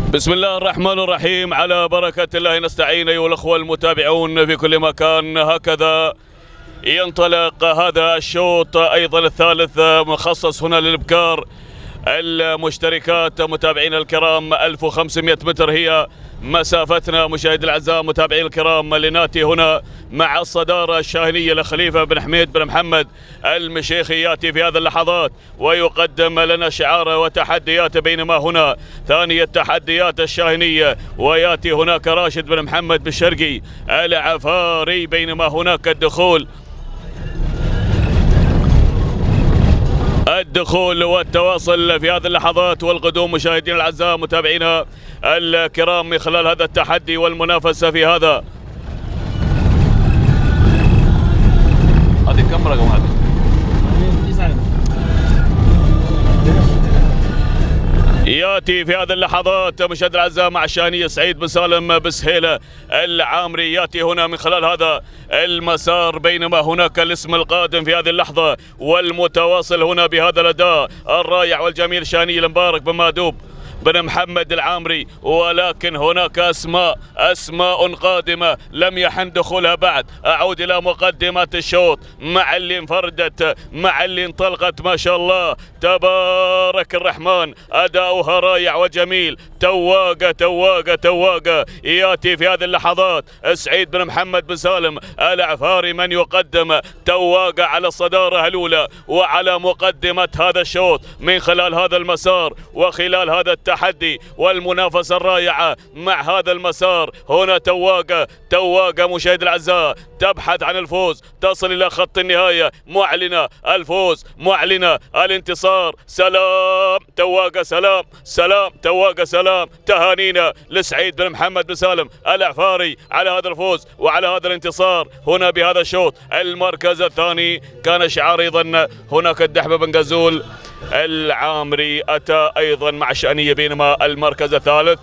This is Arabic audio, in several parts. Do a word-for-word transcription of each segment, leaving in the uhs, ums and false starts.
بسم الله الرحمن الرحيم، على بركة الله نستعين أيها الأخوة المتابعون في كل مكان. هكذا ينطلق هذا الشوط أيضا الثالث مخصص هنا للإبكار. المشتركات متابعينا الكرام ألف وخمسمئة متر هي مسافتنا مشاهدي الأعزاء متابعي الكرام، لناتي هنا مع الصدارة الشاهنية لخليفة بن حميد بن محمد المشيخي. ياتي في هذه اللحظات ويقدم لنا شعاره وتحدياته، بينما هنا ثاني التحديات الشاهنية وياتي هناك راشد بن محمد بالشرقي العفاري، بينما هناك الدخول الدخول والتواصل في هذه اللحظات والقدوم مشاهدينا الاعزاء متابعينا الكرام من خلال هذا التحدي والمنافسه في هذا. هذه كم رقم هذه؟ ياتي في هذه اللحظات مشاهدينا الاعزاء مع الشاهنية سعيد بن سالم بسهيله العامري، ياتي هنا من خلال هذا المسار، بينما هناك الاسم القادم في هذه اللحظه والمتواصل هنا بهذا الاداء الرائع والجميل شاهنية المبارك بن مادوب بن محمد العامري، ولكن هناك اسماء اسماء قادمه لم يحن دخولها بعد. اعود الى مقدمات الشوط مع اللي انفردت مع اللي انطلقت، ما شاء الله تبارك الرحمن، اداؤها رائع وجميل. تواقه تواقه تواقه ياتي في هذه اللحظات سعيد بن محمد بن سالم العفاري من يقدم تواقه على الصداره الاولى وعلى مقدمه هذا الشوط من خلال هذا المسار وخلال هذا التحدي والمنافسه الرائعه مع هذا المسار. هنا تواقه تواقه مشاهدي الاعزاء تبحث عن الفوز، تصل الى خط النهايه معلنه الفوز، معلنه الانتصار. سلام تواقه، سلام سلام تواقه، سلام. تهانينا لسعيد بن محمد بن سالم العفاري على هذا الفوز وعلى هذا الانتصار هنا بهذا الشوط. المركز الثاني كان شعار ايضا هناك الدحبه بن غزول العامري اتى ايضا مع الشأنية، بينما المركز الثالث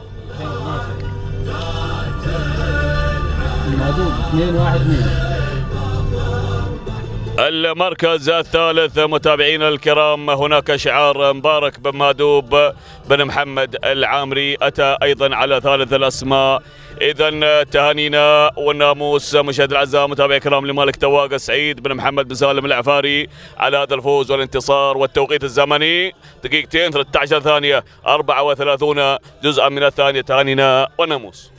المركز الثالث متابعينا الكرام هناك شعار مبارك بن مادوب بن محمد العامري اتى ايضا على ثالث الاسماء. اذا تهانينا والناموس مشاهدي الاعزاء متابعي الكرام لمالك تواقه سعيد بن محمد بن سالم العفاري على هذا الفوز والانتصار. والتوقيت الزمني دقيقتين ثلاثة عشر ثانيه أربعة وثلاثين جزءا من الثانيه. تهانينا والناموس.